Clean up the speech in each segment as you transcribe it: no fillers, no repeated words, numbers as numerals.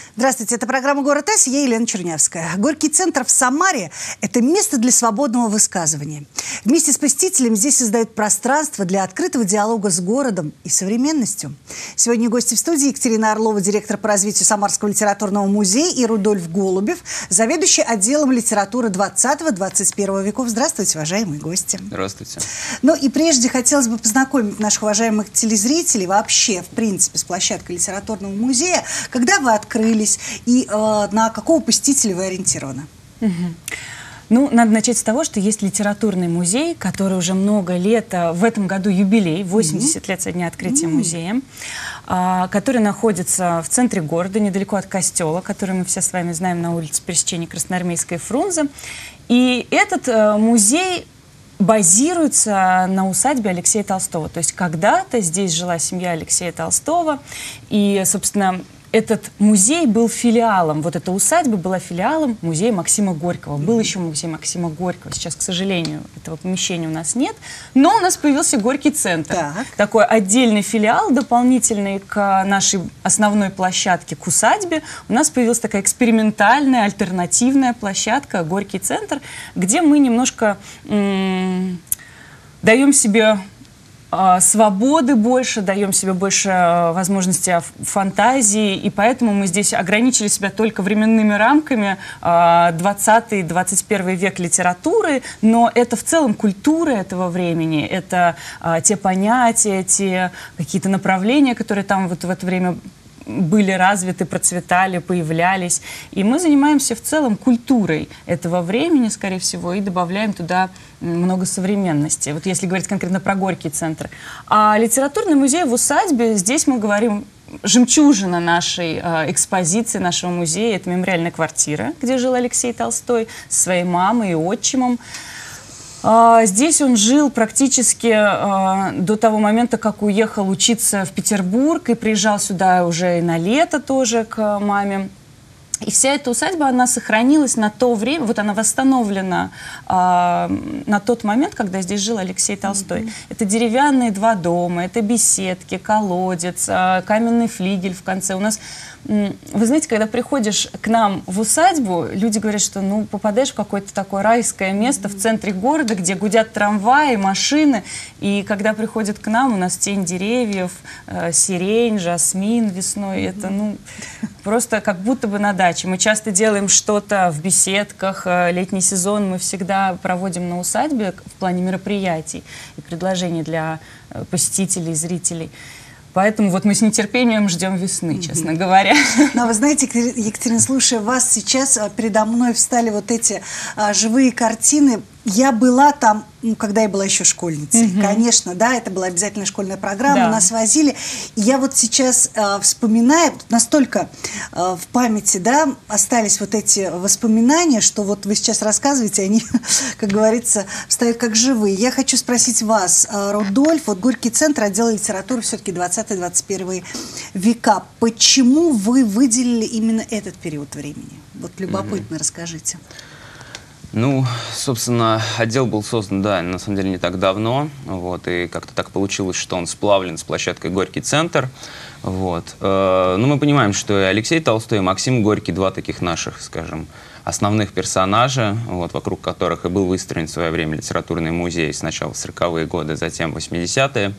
Здравствуйте, это программа «Город С», я Елена Чернявская. Горький центр в Самаре – это место для свободного высказывания. Вместе с посетителями здесь создают пространство для открытого диалога с городом и современностью. Сегодня гости в студии: Екатерина Орлова, директор по развитию Самарского литературного музея, и Рудольф Голубев, заведующий отделом литературы 20-21 веков. Здравствуйте, уважаемые гости. Здравствуйте. Ну и прежде хотелось бы познакомить наших уважаемых телезрителей вообще, в принципе, с площадкой литературного музея. Когда вы открылись и на какого посетителя вы ориентированы? Ну, надо начать с того, что есть литературный музей, который уже много лет, в этом году юбилей, 80 лет со дня открытия музея, который находится в центре города, недалеко от костела, который мы все с вами знаем, на улице пересечения Красноармейской и Фрунзе. И этот музей базируется на усадьбе Алексея Толстого. То есть когда-то здесь жила семья Алексея Толстого, и, собственно, этот музей был филиалом, вот эта усадьба была филиалом музея Максима Горького. Был еще музей Максима Горького. Сейчас, к сожалению, этого помещения у нас нет. Но у нас появился Горький центр. Такой отдельный филиал, дополнительный к нашей основной площадке, к усадьбе. У нас появилась такая экспериментальная, альтернативная площадка Горький центр, где мы немножко даем себе свободы больше, даем себе больше возможностей фантазии, и поэтому мы здесь ограничили себя только временными рамками 20-21 век литературы, но это в целом культура этого времени, это те понятия, те какие-то направления, которые там вот в это время были развиты, процветали, появлялись. И мы занимаемся в целом культурой этого времени, скорее всего, и добавляем туда много современности. Вот если говорить конкретно про Горький центр. А литературный музей в усадьбе, здесь мы говорим, жемчужина нашей экспозиции, нашего музея, это мемориальная квартира, где жил Алексей Толстой со своей мамой и отчимом. Здесь он жил практически до того момента, как уехал учиться в Петербург и приезжал сюда уже и на лето тоже к маме. И вся эта усадьба, она сохранилась на то время, вот она восстановлена на тот момент, когда здесь жил Алексей Толстой. Это деревянные два дома, это беседки, колодец, каменный флигель в конце. У нас, вы знаете, когда приходишь к нам в усадьбу, люди говорят, что ну, попадаешь в какое-то такое райское место в центре города, где гудят трамваи, машины. И когда приходят к нам, у нас тень деревьев, сирень, жасмин весной. Это ну, просто как будто бы на даче. Мы часто делаем что-то в беседках. Летний сезон мы всегда проводим на усадьбе в плане мероприятий и предложений для посетителей, зрителей. Поэтому вот мы с нетерпением ждем весны, честно говоря. Но вы знаете, Екатерина, слушая вас, сейчас передо мной встали вот эти живые картины. Я была там, ну, когда я была еще школьницей. Конечно, да, это была обязательная школьная программа, нас возили. И я вот сейчас вспоминаю, настолько в памяти, да, остались вот эти воспоминания, что вот вы сейчас рассказываете, они, как говорится, встают как живые. Я хочу спросить вас, Рудольф, вот Горький центр, отдел литературы, все-таки 20-21 века. Почему вы выделили именно этот период времени? Вот любопытно, расскажите. Ну, собственно, отдел был создан, да, на самом деле не так давно, вот, и как-то так получилось, что он сплавлен с площадкой Горький центр, вот. Но мы понимаем, что и Алексей Толстой, и Максим Горький, два таких наших, скажем, основных персонажа, вот, вокруг которых и был выстроен в свое время литературный музей сначала в 40-е годы, затем в 80-е.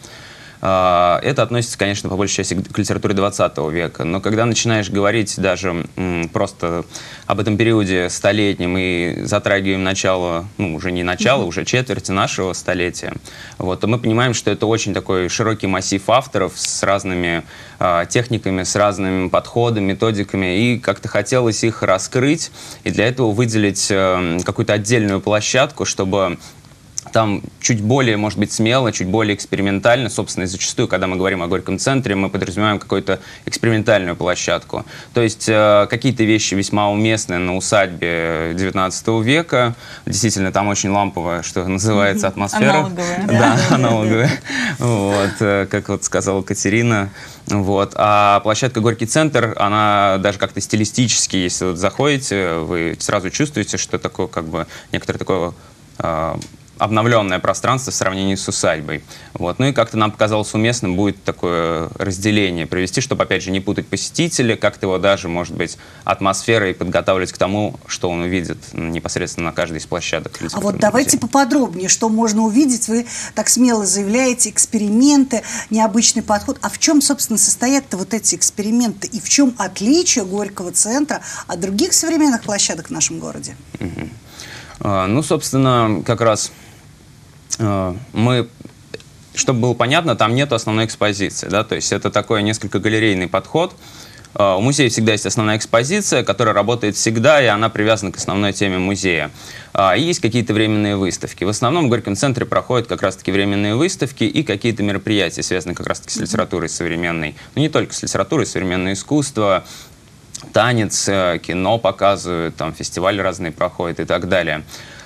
Это относится, конечно, по большей части к литературе 20 века, но когда начинаешь говорить даже просто об этом периоде столетнем и затрагиваем начало, ну, уже не начало, уже четверти нашего столетия, вот, то мы понимаем, что это очень такой широкий массив авторов с разными техниками, с разными подходами, методиками, и как-то хотелось их раскрыть, и для этого выделить какую-то отдельную площадку, чтобы там чуть более, может быть, смело, чуть более экспериментально. Собственно, и зачастую, когда мы говорим о Горьком центре, мы подразумеваем какую-то экспериментальную площадку. То есть какие-то вещи весьма уместные на усадьбе 19 века. Действительно, там очень ламповая, что называется, атмосфера. Аналоговая. Да, аналоговая. Вот, как вот сказала Катерина. Вот. А площадка Горький центр, она даже как-то стилистически, если вот заходите, вы сразу чувствуете, что такое, как бы, некоторое такое обновленное пространство в сравнении с усадьбой. Вот. Ну и как-то нам показалось уместным будет такое разделение провести, чтобы, опять же, не путать посетителя, как-то его даже, может быть, атмосферой подготавливать к тому, что он увидит непосредственно на каждой из площадок. А вот давайте поподробнее, что можно увидеть. Вы так смело заявляете, эксперименты, необычный подход. А в чем, собственно, состоят-то вот эти эксперименты? И в чем отличие Горького центра от других современных площадок в нашем городе? Ну, собственно, как раз мы, чтобы было понятно, там нет основной экспозиции, да, то есть это такой несколько галерейный подход. У музея всегда есть основная экспозиция, которая работает всегда, и она привязана к основной теме музея. И есть какие-то временные выставки. В основном в Горьком центре проходят как раз-таки временные выставки и какие-то мероприятия, связанные как раз-таки с литературой современной. Но не только с литературой, современное искусство, танец, кино показывают, там фестивали разные проходят и так далее.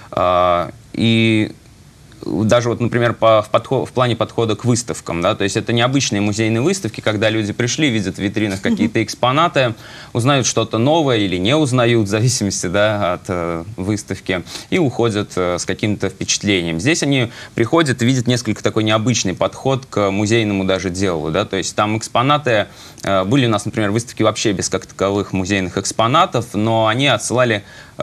И даже вот, например, в плане подхода к выставкам, да, то есть это необычные музейные выставки, когда люди пришли, видят в витринах какие-то экспонаты, узнают что-то новое или не узнают, в зависимости, да, от выставки, и уходят с каким-то впечатлением. Здесь они приходят и видят несколько такой необычный подход к музейному даже делу, да, то есть там экспонаты, были у нас, например, выставки вообще без как таковых музейных экспонатов, но они отсылали,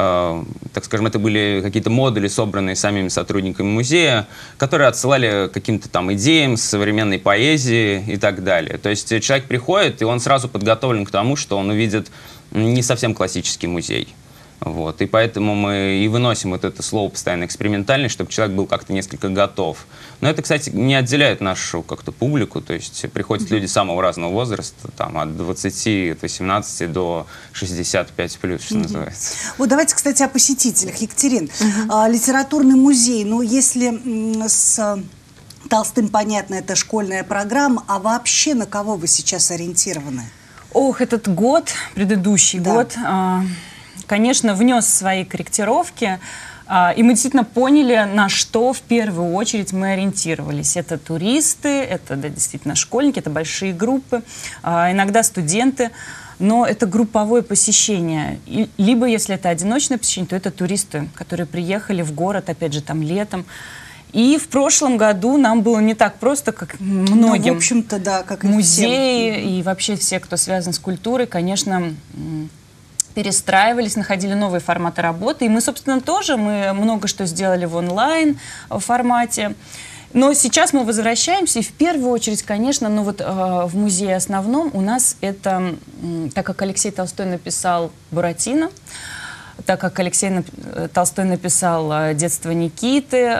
так скажем, это были какие-то модули, собранные самими сотрудниками музея, которые отсылали к каким-то там идеям современной поэзии и так далее. То есть человек приходит, и он сразу подготовлен к тому, что он увидит не совсем классический музей. Вот. И поэтому мы и выносим вот это слово постоянно экспериментальный, чтобы человек был как-то несколько готов. Но это, кстати, не отделяет нашу как-то публику, то есть приходят люди самого разного возраста, там, от 20, от 18 до 65 плюс, что называется. Вот давайте, кстати, о посетителях. Екатерин, литературный музей, ну, если с Толстым, понятно, это школьная программа, а вообще на кого вы сейчас ориентированы? Ох, этот год, предыдущий год, конечно, внес свои корректировки, и мы действительно поняли, на что в первую очередь мы ориентировались. Это туристы, это действительно школьники, это большие группы, иногда студенты, но это групповое посещение. Либо, если это одиночное посещение, то это туристы, которые приехали в город, опять же, там летом. И в прошлом году нам было не так просто, как многим. Ну, в общем-то, да, как и музеи всем. И вообще все, кто связан с культурой, конечно, перестраивались, находили новые форматы работы. И мы, собственно, тоже, мы много что сделали в онлайн формате. Но сейчас мы возвращаемся, и в первую очередь, конечно, ну вот в музее основном у нас это, так как Алексей Толстой написал «Буратино», так как Алексей Толстой написал «Детство Никиты»,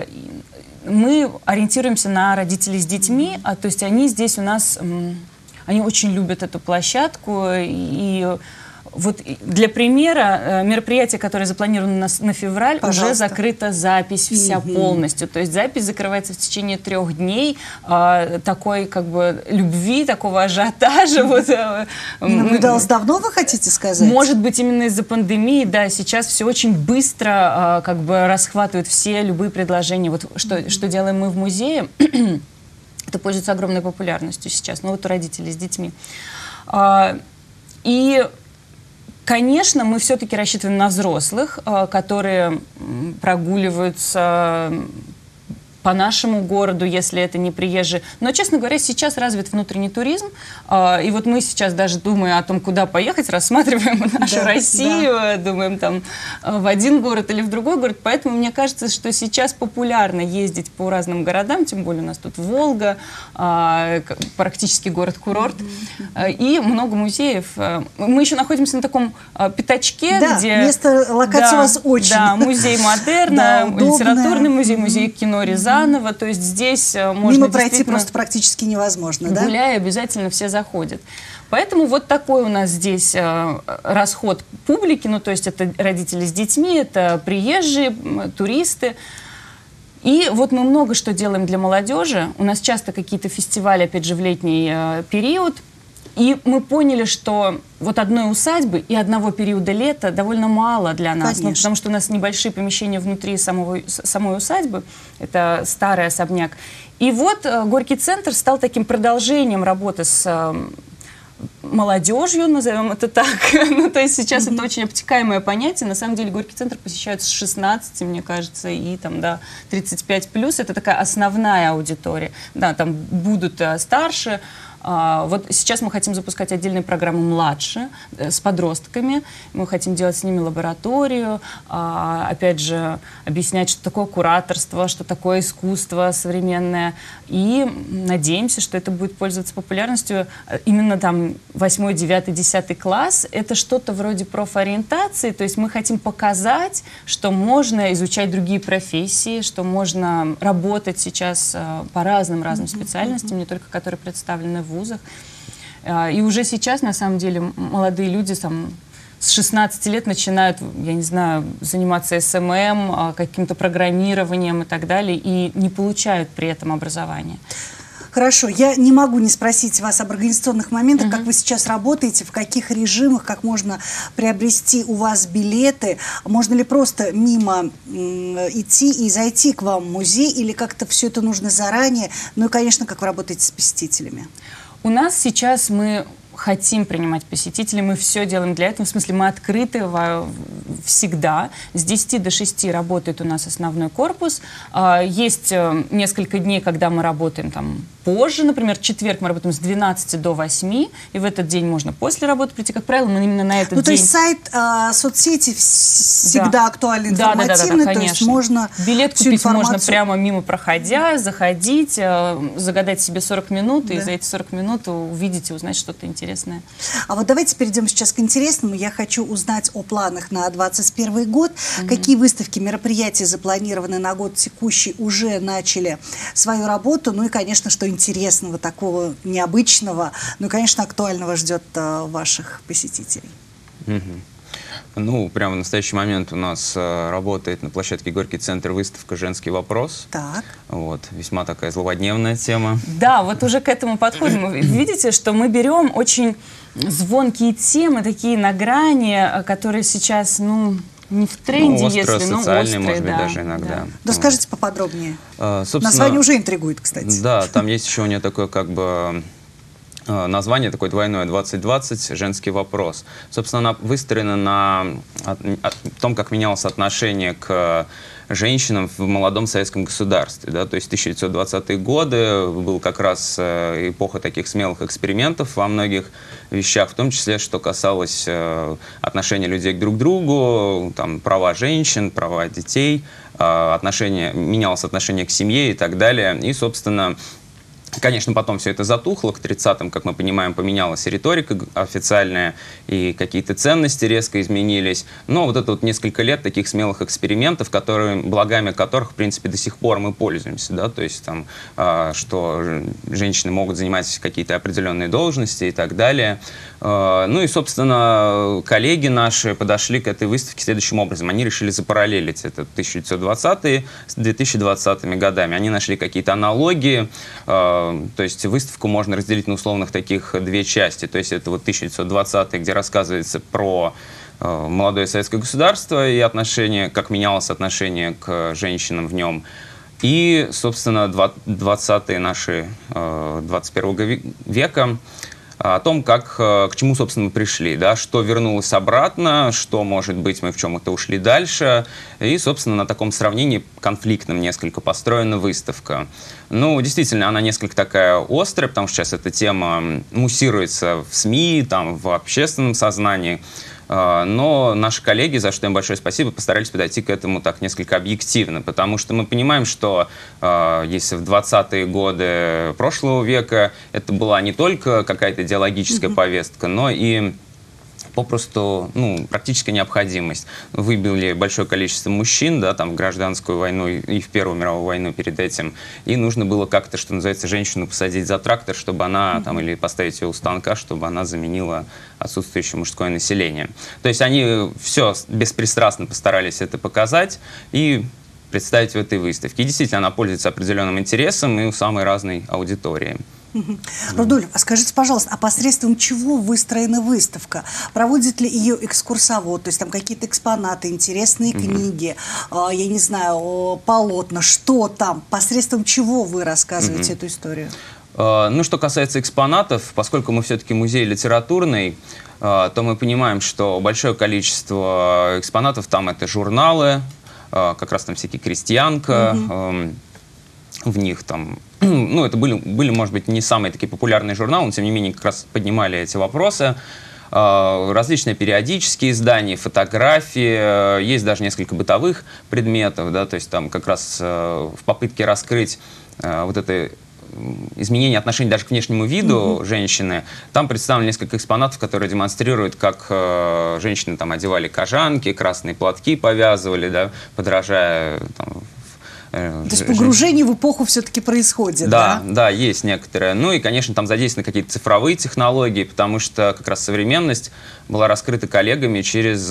мы ориентируемся на родителей с детьми, то есть они здесь у нас, они очень любят эту площадку, и вот для примера, мероприятие, которое запланировано на февраль, уже закрыта запись вся полностью. То есть запись закрывается в течение 3 дней. Такой как бы любви, такого ажиотажа. Наблюдалось давно, вы хотите сказать? Может быть, именно из-за пандемии, да, сейчас все очень быстро как бы расхватывают все любые предложения. Вот что делаем мы в музее, это пользуется огромной популярностью сейчас, ну вот у родителей с детьми. И конечно, мы все-таки рассчитываем на взрослых, которые прогуливаются по нашему городу, если это не приезжие. Но, честно говоря, сейчас развит внутренний туризм. И вот мы сейчас даже думаем о том, куда поехать, рассматриваем нашу Россию, думаем там в один город или в другой город. Поэтому мне кажется, что сейчас популярно ездить по разным городам, тем более у нас тут Волга, практически город-курорт, и много музеев. Мы еще находимся на таком пятачке, где... место, локация у вас очень. Да, музей модерна, литературный музей, музей кино Рязанова. То есть здесь можно мимо пройти просто практически невозможно, да? Гуляя, обязательно все заходят. Поэтому вот такой у нас здесь расход публики, ну то есть это родители с детьми, это приезжие, туристы. И вот мы много что делаем для молодежи. У нас часто какие-то фестивали, опять же, в летний период. И мы поняли, что вот одной усадьбы и одного периода лета довольно мало для нас. Ну, потому что у нас небольшие помещения внутри самой усадьбы. Это старый особняк. И вот Горький центр стал таким продолжением работы с молодежью, назовем это так. Ну, то есть сейчас это очень обтекаемое понятие. На самом деле Горький центр посещают с 16, мне кажется, и там, да, 35+. Это такая основная аудитория. Да, там будут старше. Вот сейчас мы хотим запускать отдельные программы младше, с подростками. Мы хотим делать с ними лабораторию, опять же, объяснять, что такое кураторство, что такое искусство современное. И надеемся, что это будет пользоваться популярностью. Именно там 8, 9, 10 класс — это что-то вроде профориентации. То есть мы хотим показать, что можно изучать другие профессии, что можно работать сейчас по разным специальностям, не только которые представлены в вузах. И уже сейчас, на самом деле, молодые люди там, с 16 лет начинают, я не знаю, заниматься СММ, каким-то программированием и так далее, и не получают при этом образование. Хорошо, я не могу не спросить вас об организационных моментах, как вы сейчас работаете, в каких режимах, как можно приобрести у вас билеты, можно ли просто мимо идти и зайти к вам в музей, или как-то все это нужно заранее, ну и, конечно, как вы работаете с посетителями? У нас сейчас мы хотим принимать посетителей, мы все делаем для этого, в смысле мы открыты всегда. С 10 до 6 работает у нас основной корпус. Есть несколько дней, когда мы работаем там позже, например, в четверг мы работаем с 12 до 8, и в этот день можно после работы прийти. Как правило, мы именно на этот день... То есть сайт, соцсети всегда актуальны, информативны, да, то есть можно билет купить можно прямо мимо проходя, заходить, загадать себе 40 минут, и за эти 40 минут увидеть и узнать что-то интересное. А вот давайте перейдем сейчас к интересному. Я хочу узнать о планах на 2021 год. Какие выставки, мероприятия запланированы на год текущий, уже начали свою работу? Ну и, конечно, что интересного, такого необычного, ну и, конечно, актуального ждет ваших посетителей? Ну, прямо в настоящий момент у нас работает на площадке Горький центр выставка «Женский вопрос». Так. Вот, весьма такая злободневная тема. Да, вот уже к этому подходим. Вы видите, что мы берем очень звонкие темы, такие на грани, которые сейчас, ну, не в тренде, острые, если, социальные, острые, может быть, даже иногда. Да, скажите поподробнее. Собственно, Название уже интригует, кстати. Да, там есть еще у нее такое как бы название такое двойное: 2020 «Женский вопрос». Собственно, она выстроена на том, как менялось отношение к женщинам в молодом советском государстве. Да? То есть 1920-е годы был как раз эпоха таких смелых экспериментов во многих вещах, в том числе, что касалось отношения людей друг к другу, там, права женщин, права детей, менялось отношение к семье и так далее. И, собственно, конечно, потом все это затухло, к 30-м, как мы понимаем, поменялась и риторика официальная, и какие-то ценности резко изменились. Но вот это вот несколько лет таких смелых экспериментов, благами которых, в принципе, до сих пор мы пользуемся, да, то есть там, что женщины могут занимать какие-то определенные должности и так далее. Ну и, собственно, коллеги наши подошли к этой выставке следующим образом. Они решили запараллелить это 1920-е с 2020-ми годами. Они нашли какие-то аналогии. То есть выставку можно разделить на условных таких две части. То есть это вот 1920-е, где рассказывается про молодое советское государство и отношение, как менялось отношение к женщинам в нем. И, собственно, 20-е наши 21 века, о том, к чему, собственно, мы пришли, да, что вернулось обратно, что, может быть, мы в чем-то ушли дальше. И, собственно, на таком сравнении конфликтном несколько построена выставка. Ну, действительно, она несколько такая острая, потому что сейчас эта тема муссируется в СМИ, там, в общественном сознании. Но наши коллеги, за что им большое спасибо, постарались подойти к этому так несколько объективно, потому что мы понимаем, что если в 20-е годы прошлого века это была не только какая-то идеологическая повестка, но и попросту, ну, практическая необходимость. Выбили большое количество мужчин, да, там, в гражданскую войну и в Первую мировую войну перед этим, и нужно было как-то, что называется, женщину посадить за трактор, чтобы она, там, или поставить ее у станка, чтобы она заменила отсутствующее мужское население. То есть они все беспристрастно постарались это показать и представить в этой выставке. И действительно, она пользуется определенным интересом и у самой разной аудитории. Рудольф, а скажите, пожалуйста, а посредством чего выстроена выставка? Проводит ли ее экскурсовод? То есть там какие-то экспонаты, интересные книги, я не знаю, полотна, что там? Посредством чего вы рассказываете эту историю? Ну, что касается экспонатов, поскольку мы все-таки музей литературный, то мы понимаем, что большое количество экспонатов там это журналы, как раз там всякие «Крестьянка», в них там, ну, это были, может быть, не самые такие популярные журналы, но тем не менее как раз поднимали эти вопросы. Различные периодические издания, фотографии, есть даже несколько бытовых предметов, да, то есть там как раз в попытке раскрыть вот это изменение отношений даже к внешнему виду женщины, там представлено несколько экспонатов, которые демонстрируют, как женщины там одевали кожанки, красные платки повязывали, да, подражая там, то есть погружение в эпоху все-таки происходит, да? Да, есть некоторые. Ну и, конечно, там задействованы какие-то цифровые технологии, потому что как раз современность была раскрыта коллегами через,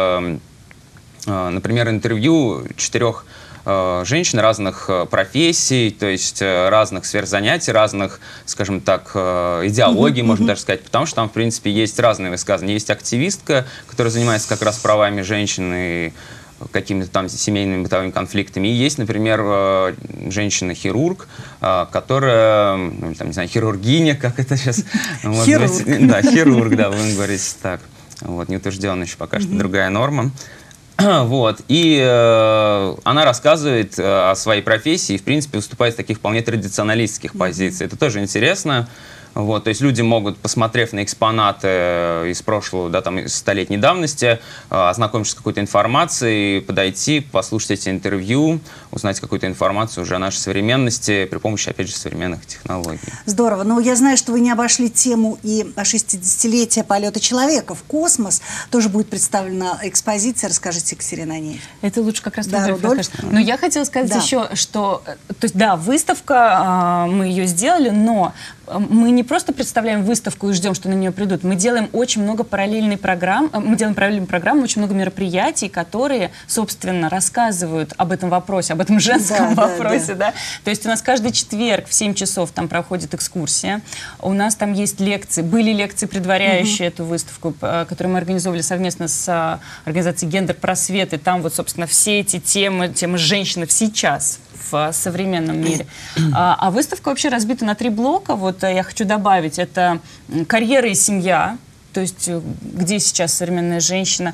например, интервью 4 женщин разных профессий, то есть разных сфер занятий, разных, скажем так, идеологий, можно даже сказать, потому что там, в принципе, есть разные высказывания. Есть активистка, которая занимается как раз правами женщин и какими-то там семейными бытовыми конфликтами. И есть, например, женщина-хирург, которая, ну, там, не знаю, хирургиня, как это сейчас... Хирург. Да, хирург, да, вы говорите так. Вот, не утверждена еще пока что другая норма. Вот, и она рассказывает о своей профессии и, в принципе, выступает с таких вполне традиционалистских позиций. Это тоже интересно. Вот, то есть люди могут, посмотрев на экспонаты из прошлого, да, там, из столетней давности, ознакомившись с какой-то информацией, подойти, послушать эти интервью, узнать какую-то информацию уже о нашей современности при помощи, опять же, современных технологий. Здорово. Но я знаю, что вы не обошли тему и 60-летия полета человека в космос. Тоже будет представлена экспозиция. Расскажите, Екатерина, о ней. Это лучше как раз да, Рудольф. Но я хотела сказать да. еще, что, то есть, да, выставка, мы ее сделали, но мы не просто представляем выставку и ждем, что на нее придут. Мы делаем очень много параллельных программ, очень много мероприятий, которые, собственно, рассказывают об этом вопросе, об этом женском вопросе. Да. То есть у нас каждый четверг в 7 часов там проходит экскурсия. У нас там есть лекции. Были лекции, предваряющие эту выставку, которую мы организовали совместно с организацией «Гендер-просвет». И там вот, собственно, все эти темы женщин сейчас в современном мире. А выставка вообще разбита на 3 блока. Вот я хочу добавить, это карьера и семья, то есть где сейчас современная женщина,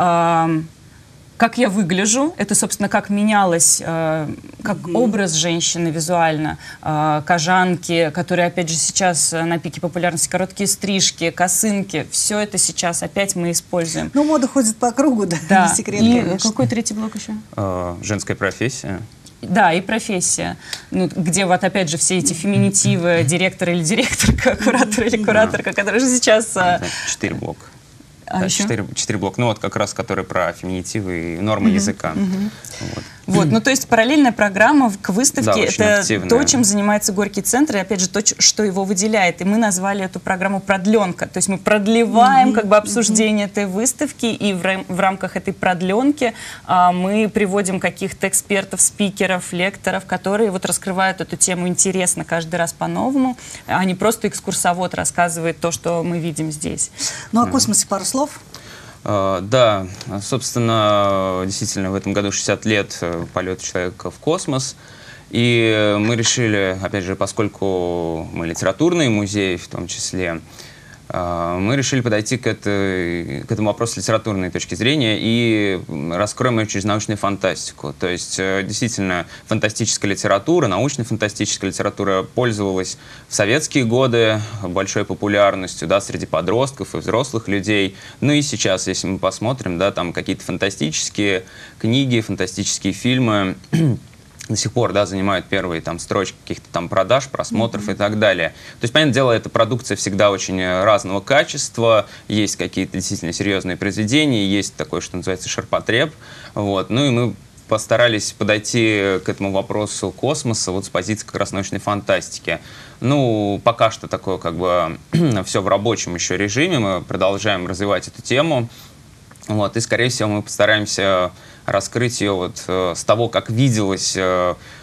как я выгляжу, это, собственно, как менялось, как образ женщины визуально, кожанки, которые, опять же, сейчас на пике популярности, короткие стрижки, косынки, все это сейчас опять мы используем. Ну, мода ходит по кругу, да, не секрет, и конечно. Какой 3-й блок еще? Женская профессия. Да, и профессия, ну, где вот опять же все эти феминитивы, директор или директорка, куратор или кураторка, которые же сейчас... 4 блока. Да, 4 блока, ну вот как раз, которые про феминитивы и нормы языка. Вот, ну то есть параллельная программа к выставке, да, это активная. то, чем занимается Горький центр, и опять же то, что его выделяет. И мы назвали эту программу «Продленка». То есть мы продлеваем как бы обсуждение этой выставки, и в рамках этой продленки мы приводим каких-то экспертов, спикеров, лекторов, которые вот раскрывают эту тему интересно каждый раз по-новому, а не просто экскурсовод рассказывает то, что мы видим здесь. Ну, о космосе пару слов. Да, собственно, действительно, в этом году 60 лет полета человека в космос. И мы решили, опять же, поскольку мы литературный музей в том числе, мы решили подойти к этому вопросу с литературной точки зрения и раскроем ее через научную фантастику. То есть, действительно, фантастическая литература, научно-фантастическая литература пользовалась в советские годы большой популярностью, да, среди подростков и взрослых людей. Ну и сейчас, если мы посмотрим, да, там какие-то фантастические книги, фантастические фильмы до сих пор, да, занимают первые там строчки каких-то там продаж, просмотров и так далее. То есть, понятное дело, эта продукция всегда очень разного качества, есть какие-то действительно серьезные произведения, есть такое, что называется, ширпотреб, вот. Ну и мы постарались подойти к этому вопросу космоса вот с позиции как раз научной фантастики. Ну, пока что такое как бы все в рабочем еще режиме, мы продолжаем развивать эту тему, вот, и, скорее всего, мы постараемся раскрыть ее вот с того, как виделось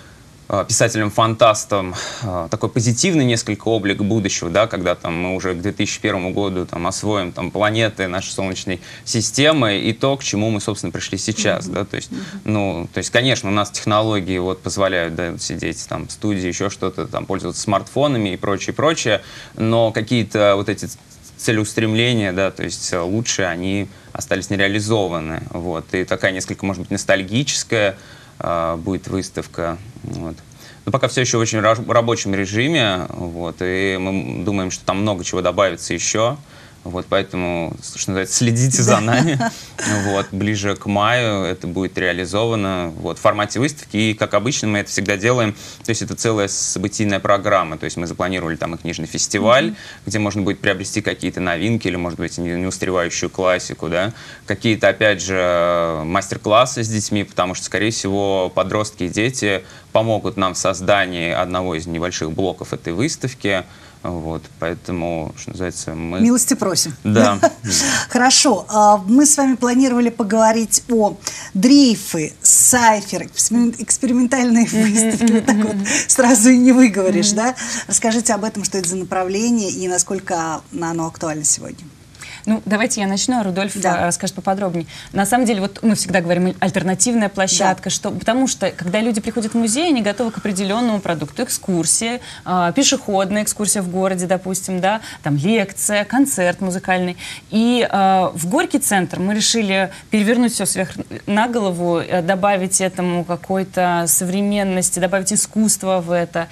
писателем-фантастом такой позитивный несколько облик будущего, да, когда там мы уже к 2001 году там освоим там планеты нашей Солнечной системы и то, к чему мы, собственно, пришли сейчас, да, то есть, ну, то есть, конечно, у нас технологии вот позволяют, да, сидеть там в студии, еще что-то, там, пользоваться смартфонами и прочее, прочее, но какие-то вот эти целеустремления, да, то есть лучшие, они остались нереализованы, вот, и такая несколько, может быть, ностальгическая будет выставка. Вот. Но пока все еще в очень рабочем режиме, вот, и мы думаем, что там много чего добавится еще. Вот, поэтому, что называется, следите за нами. Вот, ближе к маю это будет реализовано вот, в формате выставки. И, как обычно, мы это всегда делаем. То есть это целая событийная программа. То есть мы запланировали там и книжный фестиваль, где можно будет приобрести какие-то новинки или, может быть, неустаревающую классику. Да? Какие-то, опять же, мастер-классы с детьми, потому что, скорее всего, подростки и дети помогут нам в создании одного из небольших блоков этой выставки. Вот, поэтому, что называется, мы... Милости просим. Да. Хорошо. Мы с вами планировали поговорить о дрейфе, сайфер, экспериментальные выставки. Вот так вот сразу и не выговоришь, да? Расскажите об этом, что это за направление и насколько оно актуально сегодня. Ну, давайте я начну, а Рудольф расскажет поподробнее. На самом деле, вот мы всегда говорим, альтернативная площадка, потому что, когда люди приходят в музей, они готовы к определенному продукту. Экскурсия, пешеходная экскурсия в городе, допустим, да, там лекция, концерт музыкальный. И в Горький центр мы решили перевернуть все сверх на голову, добавить этому какой-то современности, добавить искусство в это.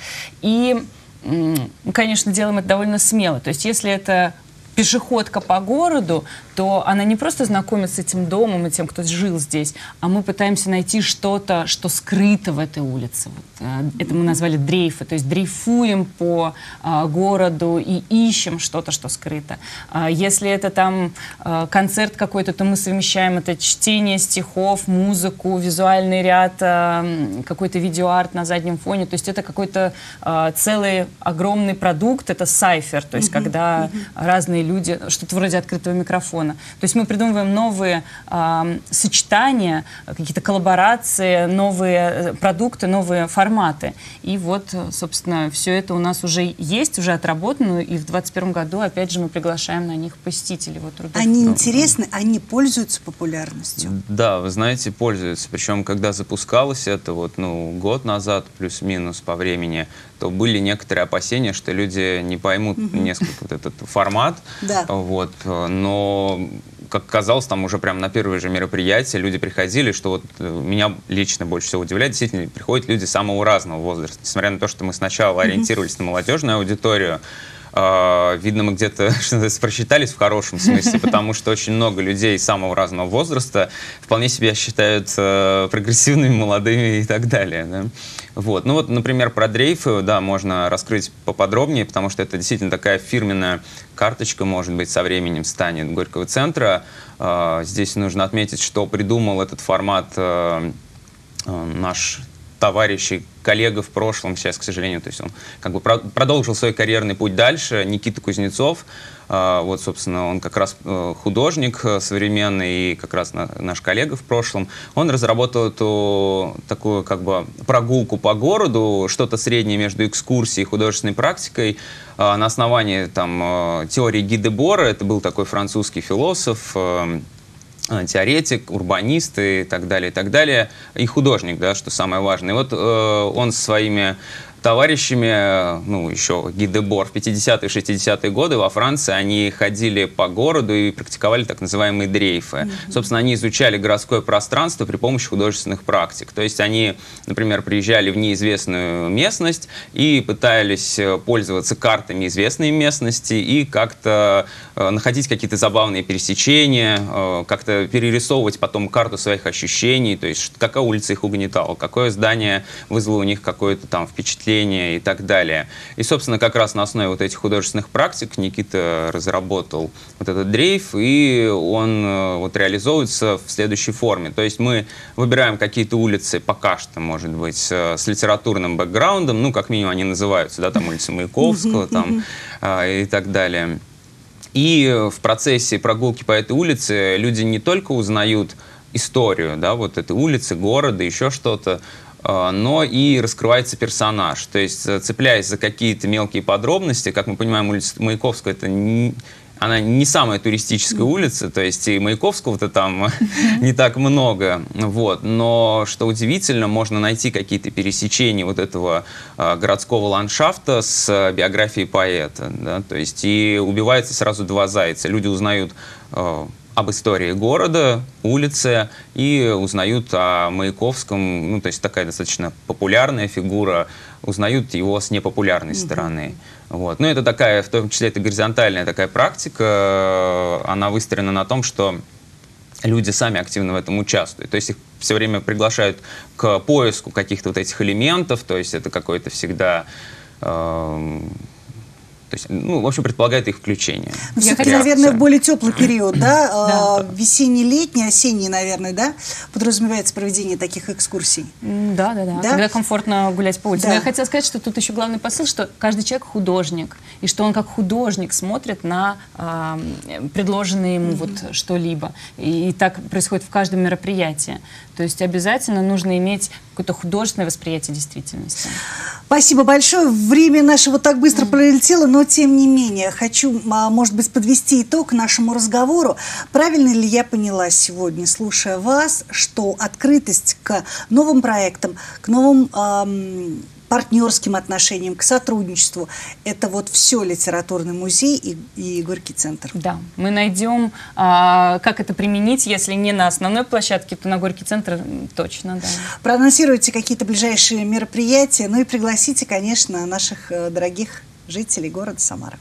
И мы, конечно, делаем это довольно смело. То есть, если это пешеходка по городу, то она не просто знакомится с этим домом и тем, кто жил здесь, а мы пытаемся найти что-то, что скрыто в этой улице. Вот, это мы назвали дрейфы, то есть дрейфуем по городу и ищем что-то, что скрыто. Если это там концерт какой-то, то мы совмещаем это чтение стихов, музыку, визуальный ряд, какой-то видеоарт на заднем фоне. То есть это какой-то целый огромный продукт, это сайфер, то есть когда разные люди, что-то вроде открытого микрофона. То есть мы придумываем новые сочетания, какие-то коллаборации, новые продукты, новые форматы. И вот, собственно, все это у нас уже есть, уже отработано, и в 2021 году, опять же, мы приглашаем на них посетителей. Вот, они интересны, они пользуются популярностью? Да, вы знаете, пользуются. Причем, когда запускалось это вот, ну, год назад, плюс-минус по времени, то были некоторые опасения, что люди не поймут несколько вот этот формат. Да. Вот, но, как оказалось, там уже прям на первые же мероприятия люди приходили, что вот меня лично больше всего удивляет, действительно, приходят люди самого разного возраста. Несмотря на то, что мы сначала ориентировались на молодежную аудиторию, видно, мы где-то, что называется, просчитались в хорошем смысле, потому что очень много людей самого разного возраста вполне себя считают прогрессивными, молодыми и так далее. Да? Вот. Ну вот, например, про дрейфы, да, можно раскрыть поподробнее, потому что это действительно такая фирменная карточка, может быть, со временем станет Горького центра. Здесь нужно отметить, что придумал этот формат наш товарищ и коллега в прошлом, сейчас, к сожалению, то есть он как бы продолжил свой карьерный путь дальше, Никита Кузнецов, вот, собственно, он как раз художник современный и как раз наш коллега в прошлом, он разработал эту такую как бы прогулку по городу, что-то среднее между экскурсией и художественной практикой, на основании там теории Ги де Бора, это был такой французский философ, теоретик, урбанист и так далее, и художник, да, что самое важное. И вот он со своими товарищами, ну, еще Ги де Бор в 50-е, 60-е годы во Франции, они ходили по городу и практиковали так называемые дрейфы. Собственно, они изучали городское пространство при помощи художественных практик. То есть они, например, приезжали в неизвестную местность и пытались пользоваться картами известной местности и как-то находить какие-то забавные пересечения, как-то перерисовывать потом карту своих ощущений, то есть какая улица их угнетала, какое здание вызвало у них какое-то там впечатление и так далее. И, собственно, как раз на основе вот этих художественных практик Никита разработал вот этот дрейф, и он вот реализовывается в следующей форме. То есть мы выбираем какие-то улицы пока что, может быть, с литературным бэкграундом, ну, как минимум они называются, да, там улица Маяковского, там, и так далее. И в процессе прогулки по этой улице люди не только узнают историю, да, вот этой улицы, города, еще что-то, но и раскрывается персонаж. То есть, цепляясь за какие-то мелкие подробности, как мы понимаем, улица Маяковского — это она не самая туристическая улица, то есть и Маяковского-то там не так много, вот. Но, что удивительно, можно найти какие-то пересечения вот этого городского ландшафта с биографией поэта, да? То есть и убивается сразу два зайца. Люди узнают об истории города, улицы, и узнают о Маяковском, ну, то есть такая достаточно популярная фигура, узнают его с непопулярной стороны. Вот. Ну, это такая, в том числе, это горизонтальная такая практика, она выстроена на том, что люди сами активно в этом участвуют. То есть их все время приглашают к поиску каких-то вот этих элементов, то есть это какой-то всегда... То есть, ну, в общем, предполагает их включение. Ну, все-таки, наверное, в более теплый период, да? Весенний-летний, осенний, наверное, да? Подразумевается проведение таких экскурсий. Да. Когда комфортно гулять по улице. Да. Но я хотела сказать, что тут еще главный посыл, что каждый человек художник, и что он как художник смотрит на предложенное ему вот что-либо. И так происходит в каждом мероприятии. То есть обязательно нужно иметь какое-то художественное восприятие действительности. Спасибо большое. Время наше вот так быстро пролетело, но тем не менее хочу, может быть, подвести итог нашему разговору. Правильно ли я поняла сегодня, слушая вас, что открытость к новым проектам, к новым партнерским отношениям, к сотрудничеству — это вот все литературный музей и Горький центр? Да, мы найдем, как это применить, если не на основной площадке, то на Горький центр точно, да. Проанонсируйте какие-то ближайшие мероприятия, ну и пригласите, конечно, наших дорогих жителей города Самара.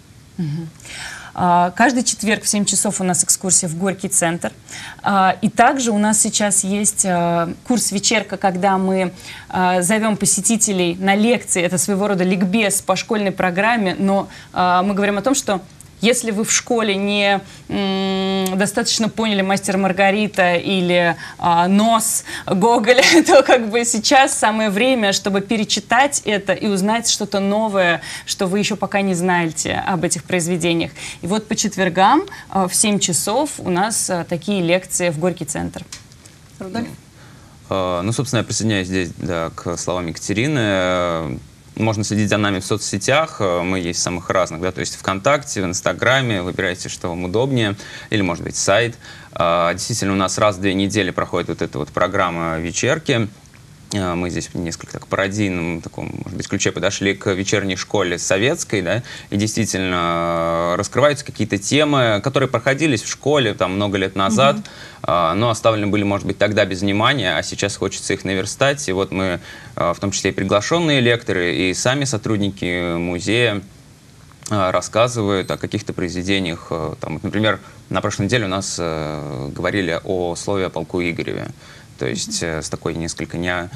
Каждый четверг в 7 часов у нас экскурсия в Горький центр. И также у нас сейчас есть курс «Вечерка», когда мы зовем посетителей на лекции. Это своего рода ликбез по школьной программе, но мы говорим о том, что если вы в школе не достаточно поняли «Мастер Маргарита» или «Нос» Гоголя, то как бы сейчас самое время, чтобы перечитать это и узнать что-то новое, что вы еще пока не знаете об этих произведениях. И вот по четвергам в 7 часов у нас такие лекции в Горький центр. Рудольф? Ну, собственно, я присоединяюсь здесь, да, к словам Екатерины. Можно следить за нами в соцсетях, мы есть в самых разных, да, то есть ВКонтакте, в Инстаграме, выбирайте, что вам удобнее, или, может быть, сайт. Действительно, у нас раз в 2 недели проходит вот эта вот программа «Вечерки». Мы здесь несколько так пародийном таком, может быть, ключе подошли к вечерней школе советской, да, и действительно раскрываются какие-то темы, которые проходились в школе там много лет назад, но оставлены были, может быть, тогда без внимания, а сейчас хочется их наверстать. И вот мы, в том числе и приглашенные лекторы, и сами сотрудники музея рассказывают о каких-то произведениях. Там, например, на прошлой неделе у нас говорили о слове о полку Игореве. То есть с такой несколько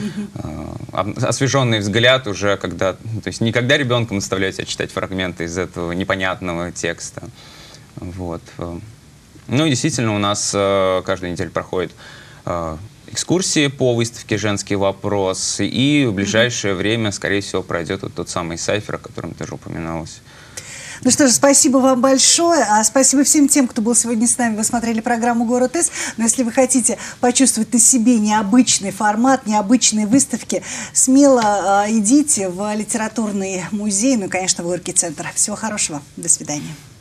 освеженный взгляд уже, когда, то есть не когда ребенком заставляют читать фрагменты из этого непонятного текста. Вот. Ну и действительно у нас каждую неделю проходит экскурсии по выставке «Женский вопрос», и в ближайшее время, скорее всего, пройдет вот тот самый сайфер, о котором тоже упоминалось. Ну что же, спасибо вам большое. Спасибо всем тем, кто был сегодня с нами. Вы смотрели программу «Город С». Но если вы хотите почувствовать на себе необычный формат, необычные выставки, смело идите в литературный музей, ну и, конечно, в Горький центр. Всего хорошего. До свидания.